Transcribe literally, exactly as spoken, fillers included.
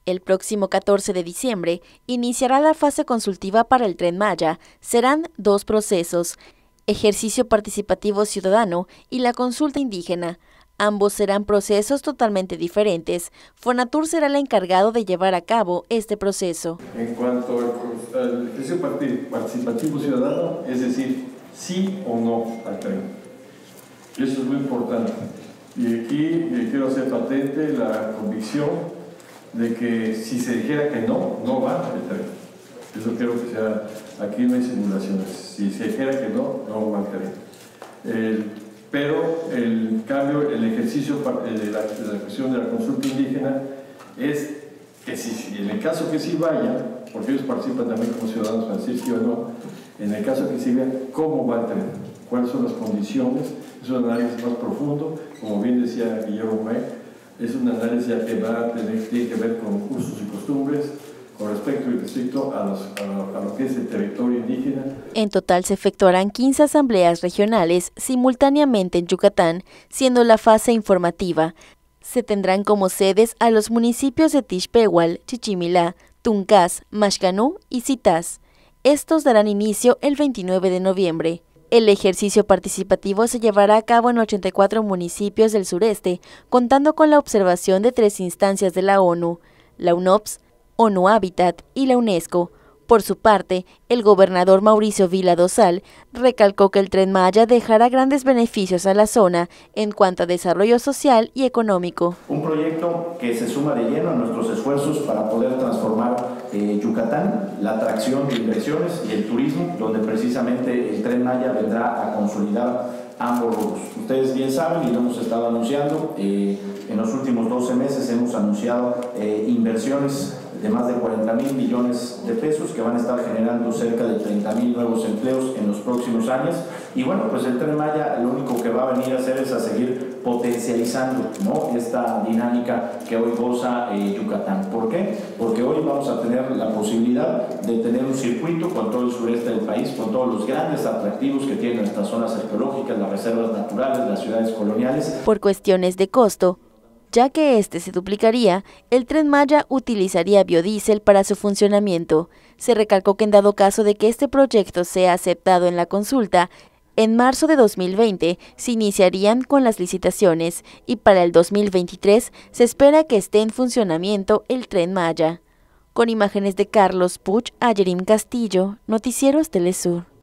El próximo catorce de diciembre iniciará la fase consultiva para el Tren Maya. Serán dos procesos, ejercicio participativo ciudadano y la consulta indígena. Ambos serán procesos totalmente diferentes. Fonatur será el encargado de llevar a cabo este proceso. En cuanto al, al ejercicio participativo ciudadano, es decir, sí o no al tren. Y eso es muy importante. Y aquí eh, quiero hacer patente la convicción de que si se dijera que no, no va el tren. Eso quiero que sea, aquí no hay simulaciones. Si se dijera que no, no va el tren. El, pero el cambio, el ejercicio de la, de la cuestión de la consulta indígena es que si, en el caso que sí vaya, porque ellos participan también como ciudadanos para decir sí o no, en el caso que sí vean cómo va el tren, cuáles son las condiciones, es un análisis más profundo, como bien decía Guillermo May, es un análisis ya que va a tener tiene que ver con usos y costumbres, con respecto y respecto a, los, a, lo, a lo que es el territorio indígena. En total se efectuarán quince asambleas regionales simultáneamente en Yucatán, siendo la fase informativa. Se tendrán como sedes a los municipios de Tixpehual, Chichimilá, Tuncás, Maxcanú y Citás. Estos darán inicio el veintinueve de noviembre. El ejercicio participativo se llevará a cabo en ochenta y cuatro municipios del sureste, contando con la observación de tres instancias de la ONU, la UNOPS, ONU Habitat y la UNESCO. Por su parte, el gobernador Mauricio Vila Dosal recalcó que el Tren Maya dejará grandes beneficios a la zona en cuanto a desarrollo social y económico. Un proyecto que se suma de lleno a nuestros esfuerzos para poder transformar eh, Yucatán, la atracción de inversiones y el turismo, donde precisamente el Tren Maya vendrá a consolidar ambos rubros. Ustedes bien saben y lo hemos estado anunciando, eh, en los últimos doce meses hemos anunciado eh, inversiones de más de cuarenta mil millones de pesos que van a estar generando cerca de treinta mil nuevos empleos en los próximos años. Y bueno, pues el Tren Maya lo único que va a venir a hacer es a seguir potencializando, ¿no?, esta dinámica que hoy goza eh, Yucatán. ¿Por qué? Porque hoy vamos a tener la posibilidad de tener un circuito con todo el sureste del país, con todos los grandes atractivos que tienen nuestras zonas arqueológicas, las reservas naturales, las ciudades coloniales. Por cuestiones de costo, ya que este se duplicaría, el Tren Maya utilizaría biodiesel para su funcionamiento. Se recalcó que en dado caso de que este proyecto sea aceptado en la consulta, en marzo de dos mil veinte se iniciarían con las licitaciones y para el dos mil veintitrés se espera que esté en funcionamiento el Tren Maya. Con imágenes de Carlos Puch, Ayerim Castillo, Noticieros Telesur.